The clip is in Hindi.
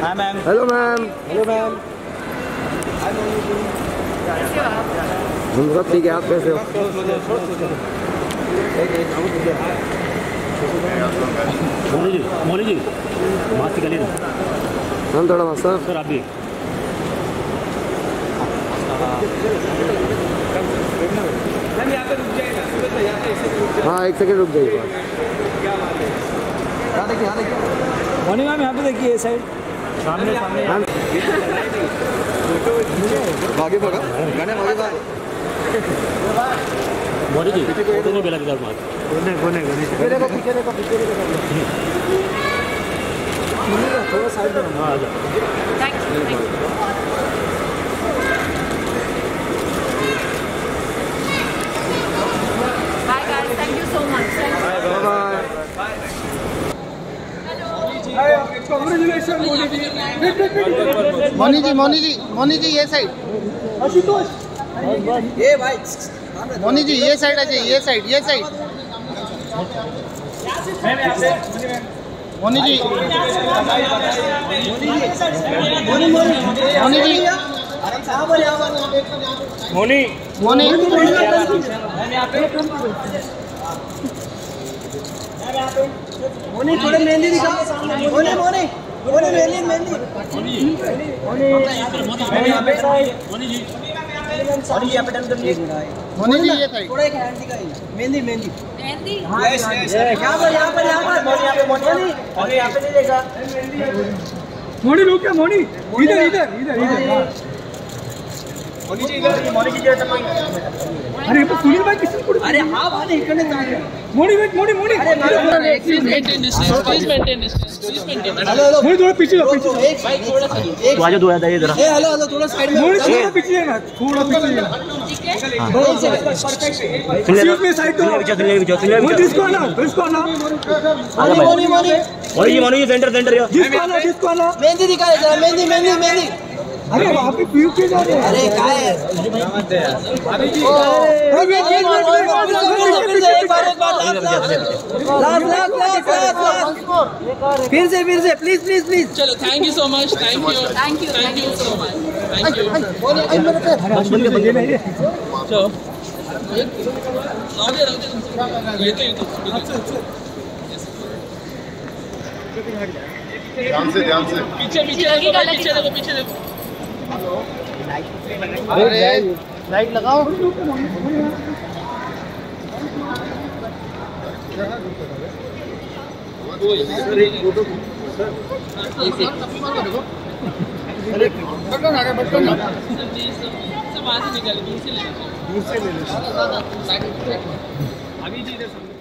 हाय ma'am. Hello ma'am. Hello ma'am. हम सब ठीक है, आप कैसे हो? मोली जी मास्क निकालिए ना। हम थोड़ा मस्त सर आप भी। हाँ, एक सेकंड रुक जाइए। मोनी मैम यहाँ पे देखिए साइड सामने सामने आगे बढ़ा गाने आगे बढ़ा। मोनी जी फोटो नहीं मिला किधर मार कोने कोने कोने पीछे देखो पीछे देखो पीछे देखो थोड़ा साइड में। हाँ आ जाओ। Thank you. Bye guys, thank you so much. Bye bye. Moni ji ये साइड। ये भाई मोनी जी ये साइड आ जाइए, ये साइड मोनी जी मोनी मोनी थोड़े मेहंदी दिखा। मोनी मोनी मोनी मेहंदी मेहंदी मोनी जी यहाँ पे डन कर लिए। मोनी जी ये साइड थोड़ा एक हैंड दिखाइए। मेहंदी मेहंदी मेहंदी यहाँ पर मोनी यहाँ पे मोनी यहाँ पे नहीं देखा। मोनी रुक क्या? मोनी इधर इधर इधर इधर। मोनी जी इधर मोनी जी जैसा कोई। अरे ये तो सुनील भाई किसी को। अरे हाँ भाई इकने जाए। मोनी वेट मोनी मोनी। अरे please maintain distance, please maintain distance, please maintain. Hello hello Moni थोड़ा पीछे जाओ, पीछे जाओ। एक भाई थोड़ा सा एक तो आ जाओ, दो आइए जरा। ए हेलो हेलो थोड़ा साइड में। मोनी थोड़ा पीछे जाना, थोड़ा पीछे जाना। ठीक है। एक्सक्यूज मी साइड दो। मोनी डिस्को आना, डिस्को आना। मोनी मोनी मोनी जी सेंटर यार। डिस्को आना, डिस्को आना। मेहंदी दिखाए जरा। मेहंदी मेहंदी मेहंदी। अरे वहाँ पे व्यू के जा रहे हैं। अरे काय है फिर से प्लीज प्लीज प्लीज। चलो thank you so much. Thank you so much. Thank you. चलो ये तो ध्यान से पीछे पीछे देखो। अरे लाइट लगाओ। सब आगे निकल दूर से ले लो। अभी जी इधर